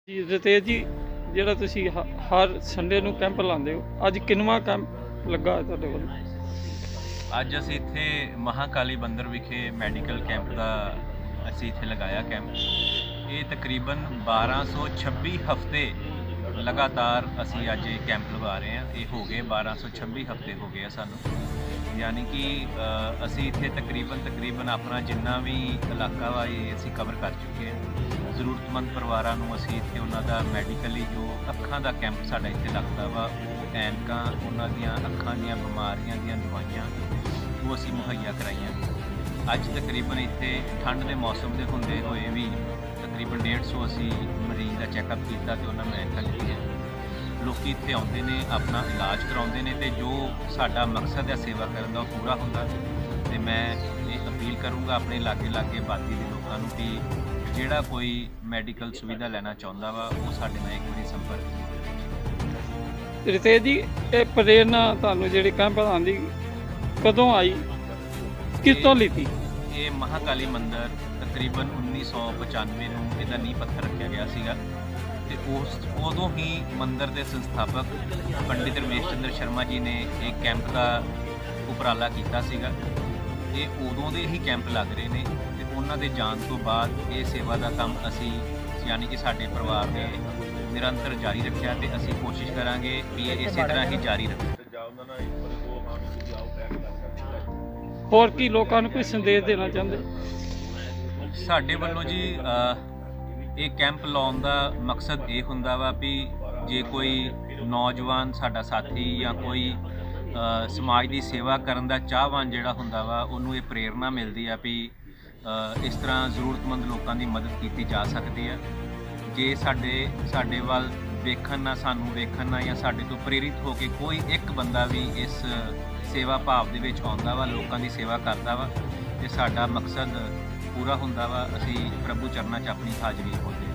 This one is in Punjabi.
ਜੀ ਰਤੇਜ ਜੀ, ਜਿਹੜਾ ਤੁਸੀਂ ਹਰ ਸੰਡੇ ਨੂੰ ਕੈਂਪ ਲਾਉਂਦੇ ਹੋ, ਅੱਜ ਕਿੰਨਵਾਂ ਕੈਂਪ ਲੱਗਾ ਤੁਹਾਡੇ ਵੱਲ? ਅੱਜ ਅਸੀਂ ਇੱਥੇ ਮਹਾਕਾਲੀ ਬੰਦਰ ਵਿਖੇ ਮੈਡੀਕਲ ਕੈਂਪ ਦਾ ਅਸੀਂ ਇੱਥੇ ਲਗਾਇਆ ਕੈਂਪ। ਇਹ ਤਕਰੀਬਨ 1226 ਹਫ਼ਤੇ ਲਗਾਤਾਰ ਅਸੀਂ ਅੱਜ ਇਹ ਕੈਂਪ ਲਗਾ ਰਹੇ ਹਾਂ। ਇਹ ਹੋ ਗਏ 1226 ਹਫ਼ਤੇ ਹੋ ਗਏ ਆ ਸਾਨੂੰ, ਯਾਨੀ ਕਿ ਅਸੀਂ ਇੱਥੇ ਤਕਰੀਬਨ ਆਪਣਾ ਜਿੰਨਾ ਵੀ ਇਲਾਕਾ ਵਾ ਇਹ ਅਸੀਂ ਕਵਰ ਕਰ ਚੁੱਕੇ ਹਾਂ। ਜ਼ਰੂਰਤਮੰਦ ਪਰਿਵਾਰਾਂ ਨੂੰ ਅਸੀਂ ਇੱਥੇ ਉਹਨਾਂ ਦਾ ਮੈਡੀਕਲੀ ਜੋ ਅੱਖਾਂ ਦਾ ਕੈਂਪ ਸਾਡਾ ਇੱਥੇ ਲੱਗਦਾ ਵਾ, ਉਹ ਐਨਕਾਂ, ਉਹਨਾਂ ਦੀਆਂ ਅੱਖਾਂ ਦੀਆਂ ਬਿਮਾਰੀਆਂ ਦੀਆਂ ਦਵਾਈਆਂ ਉਹ ਅਸੀਂ ਮੁਹੱਈਆ ਕਰਾਈਆਂ। ਅੱਜ ਤਕਰੀਬਨ ਇੱਥੇ ਠੰਡ ਦੇ ਮੌਸਮ ਦੇ ਹੁੰਦੇ ਹੋਏ ਵੀ ਤਕਰੀਬਨ 150 ਅਸੀਂ ਮਰੀਜ਼ ਦਾ ਚੈੱਕਅਪ ਕੀਤਾ ਤੇ ਉਹਨਾਂ ਨੂੰ ਐਨਕਾਂ ਦਿੱਤੀਆਂ। ਲੋਕ ਇੱਥੇ ਆਉਂਦੇ ਨੇ, ਆਪਣਾ ਇਲਾਜ ਕਰਾਉਂਦੇ ਨੇ ਤੇ ਜੋ ਸਾਡਾ ਮਕਸਦ ਹੈ ਸੇਵਾ ਕਰਨ ਦਾ ਉਹ ਪੂਰਾ ਹੁੰਦਾ। ਤੇ ਮੈਂ ਇਹ ਅਪੀਲ ਕਰੂੰਗਾ ਆਪਣੇ ਲਾਗੇ ਆਬਾਦੀ ਦੇ ਲੋਕਾਂ ਨੂੰ ਕਿ ਜਿਹੜਾ ਕੋਈ ਮੈਡੀਕਲ ਸੁਵਿਧਾ ਲੈਣਾ ਚਾਹੁੰਦਾ ਵਾ ਉਹ ਸਾਡੇ ਨਾਲ ਇੱਕ ਵਾਰੀ ਸੰਪਰਕ ਕਰੇ। ਰਿਤੇਜ ਜੀ, ਇਹ ਪ੍ਰੇਰਨਾ ਤੁਹਾਨੂੰ ਜਿਹੜੇ ਕੈਂਪ ਲਾਉਣ ਦੀ ਕਦੋਂ ਆਈ, ਕਿੱਥੋਂ ਲਿੱਤੀ? ਇਹ ਮਹਾਕਾਲੀ ਮੰਦਰ ਤਕਰੀਬਨ 1995 ਨੂੰ ਇਹਦਾ ਨੀਂਹ ਪੱਥਰ ਰੱਖਿਆ ਗਿਆ ਸੀਗਾ ਤੇ ਉਦੋਂ ਹੀ ਮੰਦਰ ਦੇ ਸੰਸਥਾਪਕ ਪੰਡਿਤ ਰਮੇਸ਼ ਚੰਦਰ ਸ਼ਰਮਾ ਜੀ ਨੇ ਇਹ ਕੈਂਪ ਦਾ ਉਪਰਾਲਾ ਕੀਤਾ ਸੀਗਾ। ਇਹ ਉਦੋਂ ਦੇ ਹੀ ਕੈਂਪ ਲੱਗ ਰਹੇ ਨੇ ਤੇ ਉਹਨਾਂ ਦੇ ਜਾਣ ਤੋਂ ਬਾਅਦ ਇਹ ਸੇਵਾ ਦਾ ਕੰਮ ਅਸੀਂ ਯਾਨੀ ਕਿ ਸਾਡੇ ਪਰਿਵਾਰ ਨੇ ਨਿਰੰਤਰ ਜਾਰੀ ਰੱਖਿਆ ਤੇ ਅਸੀਂ ਕੋਸ਼ਿਸ਼ ਕਰਾਂਗੇ ਵੀ ਇਹ ਇਸੇ ਤਰ੍ਹਾਂ ਹੀ ਜਾਰੀ ਰੱਖੇ। ਹੋਰ ਕੀ ਲੋਕਾਂ ਨੂੰ ਕੋਈ ਸੰਦੇਸ਼ ਦੇਣਾ ਚਾਹੁੰਦੇ? ਸਾਡੇ ਵੱਲੋਂ ਜੀ ਇਹ ਕੈਂਪ ਲਾਉਣ ਦਾ ਮਕਸਦ ਇਹ ਹੁੰਦਾ ਵਾ ਵੀ ਜੇ ਕੋਈ ਨੌਜਵਾਨ ਸਾਡਾ ਸਾਥੀ ਜਾਂ ਕੋਈ ਸਮਾਜ ਦੀ ਸੇਵਾ ਕਰਨ ਦਾ ਚਾਹਵਾਨ ਜਿਹੜਾ ਹੁੰਦਾ ਵਾ, ਉਹਨੂੰ ਇਹ ਪ੍ਰੇਰਨਾ ਮਿਲਦੀ ਆ ਵੀ ਇਸ ਤਰ੍ਹਾਂ ਜ਼ਰੂਰਤਮੰਦ ਲੋਕਾਂ ਦੀ ਮਦਦ ਕੀਤੀ ਜਾ ਸਕਦੀ ਹੈ। ਜੇ ਸਾਡੇ ਵੱਲ ਸਾਨੂੰ ਵੇਖਣ ਨਾਲ ਜਾਂ ਸਾਡੇ ਤੋਂ ਪ੍ਰੇਰਿਤ ਹੋ ਕੇ ਕੋਈ ਇੱਕ ਬੰਦਾ ਵੀ ਇਸ ਸੇਵਾ ਭਾਵ ਦੇ ਵਿੱਚ ਆਉਂਦਾ ਵਾ, ਲੋਕਾਂ ਦੀ ਸੇਵਾ ਕਰਦਾ ਵਾ ਤੇ ਸਾਡਾ ਮਕਸਦ ਪੂਰਾ ਹੁੰਦਾ ਵਾ। ਅਸੀਂ ਪ੍ਰਭੂ ਚਰਨਾਂ 'ਚ ਆਪਣੀ ਹਾਜ਼ਰੀ ਖੋਲ੍ਹਦੇ ਹਾਂ।